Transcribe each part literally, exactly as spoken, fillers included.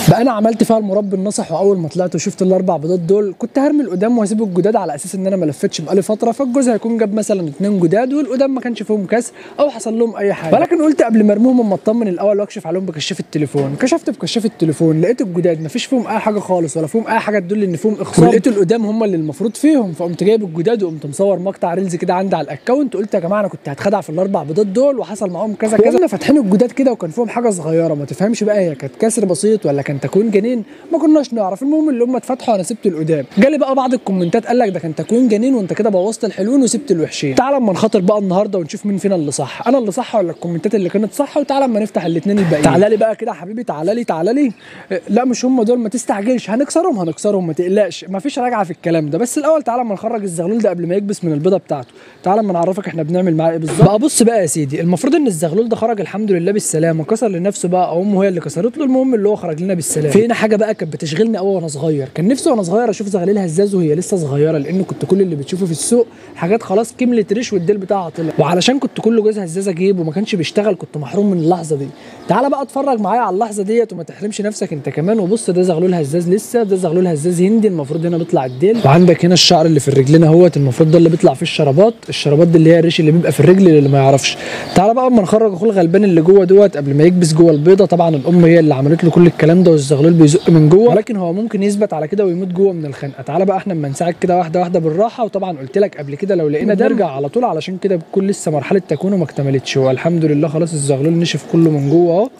بقى انا عملت فيها المربي النصح، واول ما طلعت وشفت الاربع بيضات دول كنت هرمي القدام وهسيب الجداد على اساس ان انا ما لفتش بقالي فتره، فالجوز هيكون جاب مثلا اتنين جداد والقدام ما كانش فيهم كسر او حصل لهم اي حاجه. ولكن قلت قبل ما ارميهم اما اطمن الاول واكشف عليهم بكشاف التليفون. كشفت بكشاف التليفون لقيت الجداد ما فيش فيهم اي حاجه خالص ولا فيهم اي حاجه تدل ان فيهم اخصام، ولقيت القدام هم اللي المفروض فيهم، فقمت جايب الجداد وقمت مصور مقطع ريلز كده عندي على الاكونت. قلت يا جماعه انا كنت هتخدع في الاربع بيضات دول وحصل معاهم كذا كذا. كنا فاتحين الجداد كده وكان فيهم حاجه صغيره ما تفهمش بقى هي كانت كسر بسيط ولا كان تكوين جنين، ما كناش نعرف. المهم اللي هم اتفتحوا انا سبت القدام. جالي بقى بعض الكومنتات قال لك ده كان تكوين جنين وانت كده بوظت الحلوين وسبت الوحشين. تعال اما نخاطر بقى النهارده ونشوف مين فينا اللي صح، انا اللي صح ولا الكومنتات اللي كانت صح، وتعالى اما نفتح الاثنين الباقيين. تعالى لي بقى كده يا حبيبي، تعالى لي تعالى لي. لا مش هم دول، ما تستعجلش، هنكسرهم هنكسرهم ما تقلقش، ما فيش راجعه في الكلام ده. بس الاول تعالى اما نخرج الزغلول ده قبل ما يكبس من البيضه بتاعته. تعالى اما نعرفك احنا بنعمل معاه ايه بالظبط. بقى بص بقى يا سيدي، المفروض ان الزغلول ده خرج الحمد لله بالسلامه، كسر لنفسه بقى او امه هي اللي كسرت له. المهم اللي هو خرج لنا بالسلامه. في هنا حاجه بقى كانت بتشغلني قوي وانا صغير، كان نفسي وانا صغير اشوف زغاليل هزاز وهي لسه صغيره، لان كنت كل اللي بتشوفه في السوق حاجات خلاص كملت ريش والديل بتاعها طلع، وعلشان كنت كل جوز هزاز اجيب وما كانش بيشتغل كنت محروم من اللحظه دي. تعالى بقى اتفرج معايا على اللحظه ديت وما تحرمش نفسك انت كمان. وبص ده زغلول هزاز لسه، ده زغلول هزاز هندي، المفروض هنا بيطلع الديل، وعندك هنا الشعر اللي في الرجلين اهوت، المفروض ده اللي بيطلع فيه الشرابات. الشرابات دي اللي هي الريش اللي بيبقى في الرجل اللي ما يعرفش. تعالى بقى اما نخرج اخو الغلبان اللي جوه دوت قبل ما يكبس جوه البيضه. طبعا الام هي اللي عملت له كل الكلام ده والزغلول بيزق من جوه، ولكن هو ممكن يثبت على كده ويموت جوه من الخنقه. تعالى بقى احنا اما نساعد كده واحده واحده بالراحه. وطبعا قلت لك قبل كده لو لقينا ده نرجع على طول، علشان كده بتكون لسه مرحله تكوينه ما اكتملتش. هو الحمد لله خلاص الزغلول نشف كله من جوه اهو،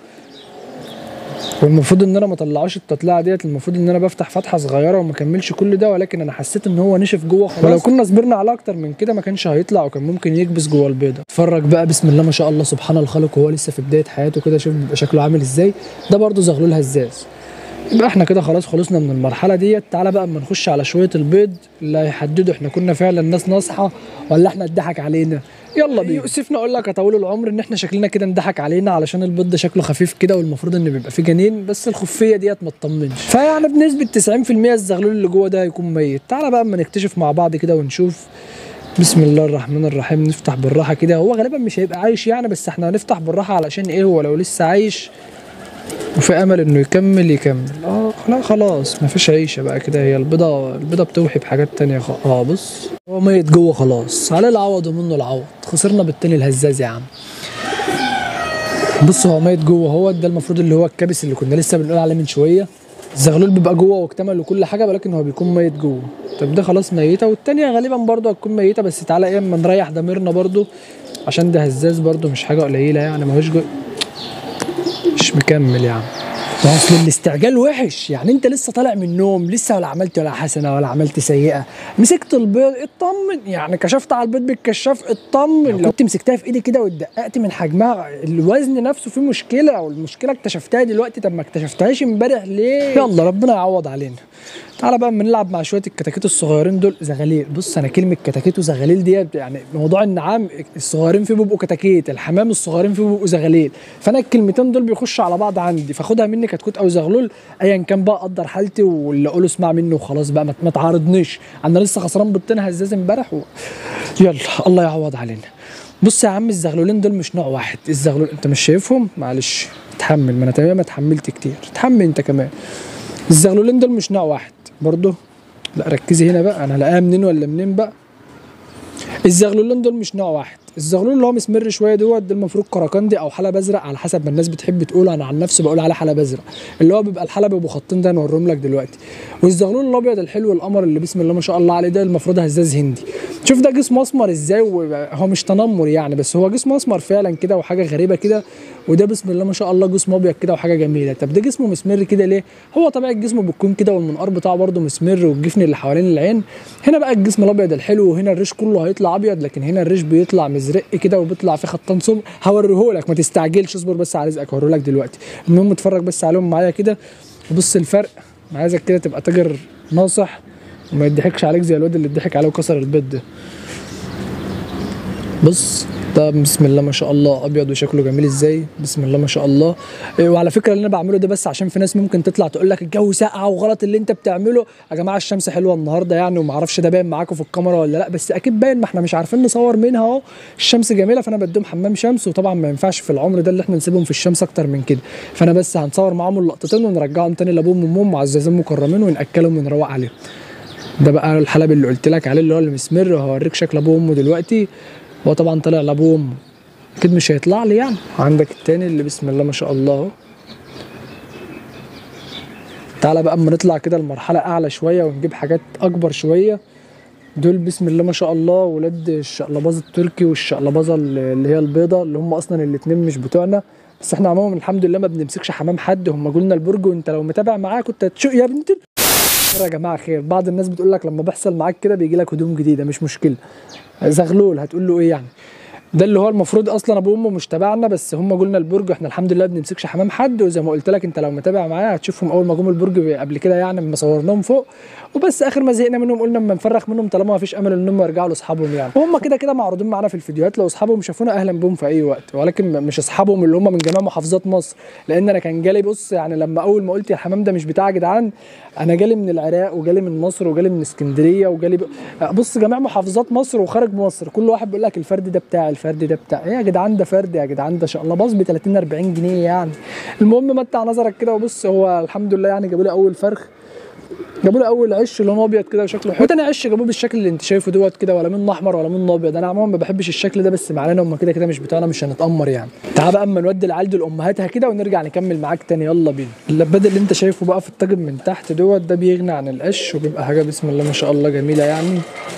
والمفروض ان انا ما اطلعوش التطلعه ديت، المفروض ان انا بفتح فتحه صغيره وما اكملش كل ده، ولكن انا حسيت ان هو نشف جوه خلاص، ولو كنا صبرنا على اكتر من كده ما كانش هيطلع وكان ممكن يكبس جوه البيضه. اتفرج بقى بسم الله ما شاء الله سبحان الخالق، وهو لسه في بدايه حياته كده، شوف بيبقى شكله عامل ازاي. ده برده زغلول هزاز. يبقى احنا كده خلاص خلصنا من المرحله ديت. تعالى بقى اما نخش على شويه البيض اللي هيحددوا احنا كنا فعلا ناس ناصحه ولا احنا اتضحك علينا. يلا بينا. يؤسفنا اقول لك يا طويل العمر ان احنا شكلنا كده انضحك علينا، علشان البيض ده شكله خفيف كده والمفروض ان بيبقى فيه جنين، بس الخفيه ديت ما تطمنش، فيعني بنسبه تسعين في المية الزغلول اللي جوه ده هيكون ميت. تعالى بقى اما نكتشف مع بعض كده ونشوف. بسم الله الرحمن الرحيم. نفتح بالراحه كده. هو غالبا مش هيبقى عايش يعني، بس احنا هنفتح بالراحه علشان ايه، هو لو لسه عايش وفي امل انه يكمل يكمل. اه لا خلاص مفيش عيشه بقى كده، هي البيضه البيضه بتوحي بحاجات تانية خ... اه بص هو ميت جوه خلاص، عليه العوض ومنه العوض. خسرنا بالتاني الهزاز يا عم. بص هو ميت جوه، هو ده المفروض اللي هو الكبس اللي كنا لسه بنقول عليه من شويه. الزغلول بيبقى جوه واكتمل وكل حاجه، ولكن هو بيكون ميت جوه. طب ده خلاص ميته، والتانية غالبا برضه هتكون ميته، بس تعالى ايه اما نريح ضميرنا برضه، عشان ده هزاز برضه مش حاجه قليله يعني، ماهوش جو... مش مكمل يا عم. ما اصل الاستعجال وحش يعني، انت لسه طالع من النوم لسه ولا عملت ولا حسنه ولا عملت سيئه، مسكت البيض اطمن يعني، كشفت على البيض بالكشاف اطمن. لو كنت مسكتها في ايدي كده واتدققت من حجمها الوزن نفسه فيه مشكله، او المشكله اكتشفتها دلوقتي، طب ما اكتشفتهاش امبارح ليه؟ يلا ربنا يعوض علينا. تعالى بقى اما نلعب مع شويه الكتاكيت الصغيرين دول. زغاليل، بص انا كلمه كتاكيت وزغاليل ديت يعني موضوع النعام الصغيرين فيه بيبقوا كتاكيت، الحمام الصغيرين فيه بيبقوا زغاليل، فانا الكلمتين دول بيخشوا على بعض عندي، فاخدها مني كتكوت او زغلول ايا كان بقى، قدر حالتي واللي اقوله اسمع منه وخلاص بقى، ما تعارضنيش. انا لسه خسران بيضتين هزاز امبارح و... يلا الله يعوض علينا. بص يا عم الزغلولين دول مش نوع واحد، الزغلول انت مش شايفهم؟ معلش اتحمل، ما انا تمام اتحملت كتير، اتحمل انت كمان. الزغلولين دول مش نوع واحد برضه، لا ركزي هنا بقى، انا هلاقيها منين ولا منين بقى. الزغلولين دول مش نوع واحد، الزغلول اللي هو مسمر شويه دوت ده المفروض كراكندي او حلب ازرق على حسب ما الناس بتحب تقول، انا عن نفسي بقول عليه حلب ازرق، اللي هو بيبقى الحلبه ابو خطين ده هنوريهم لك دلوقتي. والزغلول الابيض الحلو القمر اللي بسم الله ما شاء الله عليه ده المفروض هزاز هندي. شوف ده جسمه اسمر ازاي، وهو مش تنمر يعني، بس هو جسمه اسمر فعلا كده وحاجه غريبه كده، وده بسم الله ما شاء الله جسمه ابيض كده وحاجه جميله. طب ده جسمه مسمر كده ليه؟ هو طبيعه جسمه بتكون كده، والمنقار بتاعه برده مسمر، والجفن اللي حوالين العين. هنا بقى الجسم الابيض الحلو، وهنا الريش كله هيطلع ابيض، لكن هنا الريش بيطلع مزرق كده وبيطلع في خطان سمر. هوريهولك ما تستعجلش، اصبر بس على رزقك هوريهولك دلوقتي. المهم اتفرج بس عليهم معايا كده وبص الفرق. انا عايزك كده تبقى تاجر ناصح وما يضحكش عليك زي الواد اللي اتضحك عليه وكسر البيض ده. بص ده بسم الله ما شاء الله ابيض وشكله جميل ازاي، بسم الله ما شاء الله. إيه، وعلى فكره اللي انا بعمله ده بس عشان في ناس ممكن تطلع تقول لك الجو ساقع وغلط اللي انت بتعمله. يا جماعه الشمس حلوه النهارده يعني، وما اعرفش ده باين معاكم في الكاميرا ولا لا، بس اكيد باين، ما احنا مش عارفين نصور منها اهو. الشمس جميله، فانا بديهم حمام شمس، وطبعا ما ينفعش في العمر ده اللي احنا نسيبهم في الشمس اكتر من كده. فانا بس هنصور معاهم اللقطتين ونرجعهم تاني لابوهم وامهم معززين مكرمين، وناكلهم ونروق عليهم. ده بقى الحلب اللي قلت لك عليه اللي هو المسمر، وهوريك شكل ابوه وامه دلوقتي. هو طبعا طلع لابوه وامه، اكيد مش هيطلع لي يعني. عندك التاني اللي بسم الله ما شاء الله اهو. تعالى بقى اما نطلع كده لمرحله اعلى شويه ونجيب حاجات اكبر شويه. دول بسم الله ما شاء الله ولاد الشقلباز التركي والشقلبازه اللي هي البيضه، اللي هم اصلا الاتنين مش بتوعنا، بس احنا عموما الحمد لله ما بنمسكش حمام حد. هم جولنا البرج، وانت لو متابع معايا كنت هتشوف يا بنت يا جماعه خير. بعض الناس بتقول لك لما بيحصل معاك كده بيجي لك هدوم جديده، مش مشكله. زغلول هتقول له ايه يعني؟ ده اللي هو المفروض اصلا ابوه وامه مش تبعنا، بس هم جولنا البرج، احنا الحمد لله ما بنمسكش حمام حد. وزي ما قلت لك انت لو متابع معايا هتشوفهم اول ما جم البرج قبل كده يعني، لما صورناهم فوق وبس. اخر ما زهقنا منهم قلنا اما نفرخ منهم طالما ما فيش امل انهم يرجعوا لاصحابهم يعني. وهم كده كده معروضين معانا في الفيديوهات، لو اصحابهم شافونا اهلا بهم في اي وقت، ولكن مش اصحابهم اللي هم من جميع محافظات مصر. لان انا كان جالي بص يعني، لما اول ما قلت يا الحمام ده مش بتاع يا جدعان، انا جالي من العراق وجالي من مصر وجالي من اسكندريه وجالي ب... بص جميع محافظات مصر وخارج مصر، كل واحد بيقول لك الفرد ده بتاعي، الفرد ده بتاعي. ايه يا جدعان ده فرد يا جدعان، ده شاء الله باظ ب تلاتين اربعين جنيه يعني. المهم متع نظرك كده وبص. هو الحمد لله يعني جابوا لي اول فرخ، جابوا لي اول عش لونه ابيض كده وشكله حلو، وتاني عش جابوه بالشكل اللي انت شايفه دوت كده، ولا منه احمر ولا منه ابيض. انا عموما ما بحبش الشكل ده، بس ما علينا، هم كده كده مش بتوعنا، مش هنتامر يعني. تعال بقى اما نودي العيال دول امهاتها كده ونرجع نكمل معاك تاني، يلا بينا. اللباد اللي انت شايفه بقى في الطاجن من تحت دوت، ده بيغني عن القش وبيبقى حاجه بسم الله ما شاء الله جميله يعني.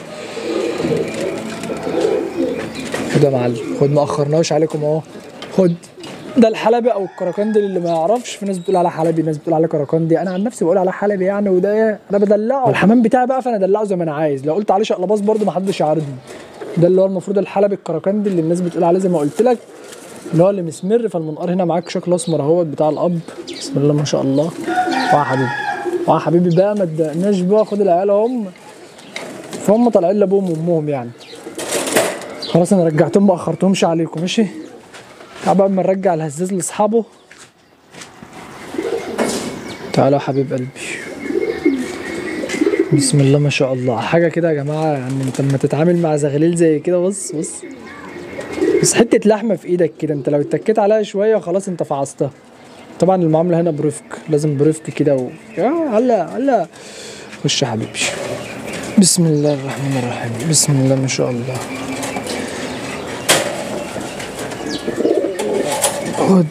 خد يا معلم خد، ما اخرناش عليكم اهو، خد. ده الحلبي او الكراكندي اللي ما يعرفش، في ناس بتقول على حلبي، ناس بتقول على كراكندي، انا عن نفسي بقول على حلبي يعني. وده ايه، انا بدلعه الحمام بتاعي بقى، فانا ادلعه زي ما انا عايز. لو قلت عليه شقلباص برده ما حدش يعارضني. ده اللي هو المفروض الحلبي الكراكندي اللي الناس بتقول عليه زي ما قلت لك، اللي هو اللي مسمر. فالمنقار هنا معاك شكله اسمر اهوت بتاع الاب، بسم الله ما شاء الله. واه حبيبي واه حبيبي بقى، ما تضايقناش بقى، خد العيال هم، فهم طالعين لابوهم وامهم يعني. خلاص انا رجعتهم ما اخرتهمش عليكم، ماشي. تعال بقى اما نرجع الهزاز لاصحابه. تعالوا يا حبيب قلبي، بسم الله ما شاء الله. حاجه كده يا جماعه يعني، انت لما تتعامل مع زغليل زي كده، بص بص بس حته لحمه في ايدك كده، انت لو اتكيت عليها شويه خلاص انت فعصتها. طبعا المعامله هنا برفق، لازم برفق كده و... يا هلا هلا. خش يا حبيبي، بسم الله الرحمن الرحيم، بسم الله ما شاء الله. خد،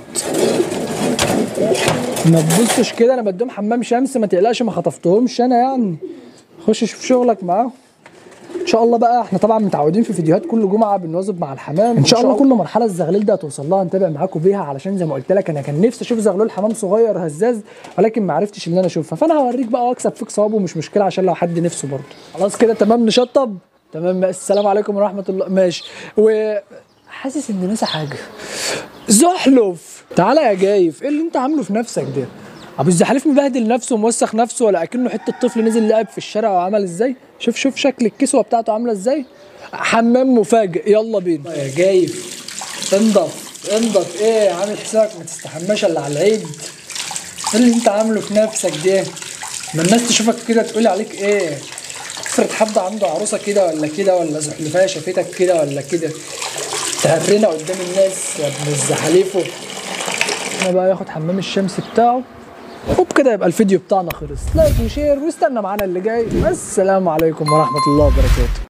ما تبصش كده، انا بديهم حمام شمس، ما تقلقش، ما خطفتهمش انا يعني. خش شوف شغلك معاهم ان شاء الله. بقى احنا طبعا متعودين في فيديوهات كل جمعه بنواظب مع الحمام ان شاء الله. كل مرحله الزغلول ده هتوصل لها نتابع معاكم بيها، علشان زي ما قلت لك انا كان نفسي اشوف زغلول حمام صغير هزاز، ولكن ما عرفتش ان انا اشوفها. فانا هوريك بقى واكسب فيك ثوابه، مش مشكله، عشان لو حد نفسه برضه. خلاص كده تمام، نشطب تمام. السلام عليكم ورحمه الله. ماشي. و حاسس ان ناسي حاجه. زحلف، تعالى يا جايف، ايه اللي انت عامله في نفسك ده؟ ابو الزحليف مبهدل نفسه وموسخ نفسه، ولا اكنه حته طفل نزل لعب في الشارع وعمل ازاي. شوف شوف شكل الكسوه بتاعته عامله ازاي. حمام مفاجئ، يلا بينا يا جايف. انضف انضف، ايه عامل حسابك ما تستحماش الا على العيد؟ ايه اللي انت عامله في نفسك ده؟ ما الناس تشوفك كده تقول عليك ايه؟ افرض حد عنده عروسه كده ولا كده، ولا زحلفايه شافتك كده ولا كده، تهرنا قدام الناس يا ابن الزحاليفو. انا بقى ياخد حمام الشمس بتاعه، وبكده يبقى الفيديو بتاعنا خلص. لايك وشير واستنى معانا اللي جاي. السلام عليكم ورحمه الله وبركاته.